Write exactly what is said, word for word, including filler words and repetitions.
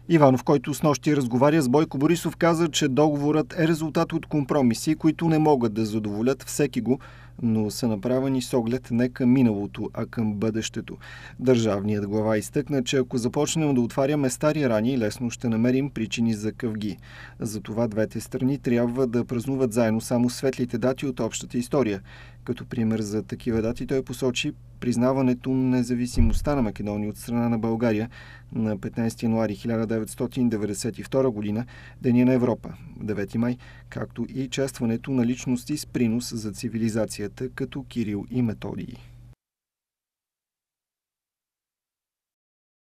Иванов, който снощи разговаря с Бойко Борисов, каза, че договорът е резултат от компромиси, които не могат да задоволят всеки го, но са направени с оглед не към миналото, а към бъдещето. Държавният глава изтъкна, че ако започнем да отваряме стари рани, лесно ще намерим причини за къвги. Затова двете страни трябва да празнуват заедно само светлите дати от общата история. Като пример за такива дати той посочи признаването на независимостта на Македония от страна на България на петнайсети януари хиляда деветстотин деветдесет и втора година, Деня на Европа, девети май, както и честването на личности с принос за цивилизацията като Кирил и Методий.